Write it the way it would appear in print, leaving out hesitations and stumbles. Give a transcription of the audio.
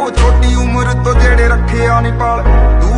ਉਹ ਛੋਟੀ ਉਮਰ ਤੋਂ ਜਿਹੜੇ ਰੱਖਿਆ ਨੀ ਪਾਲ।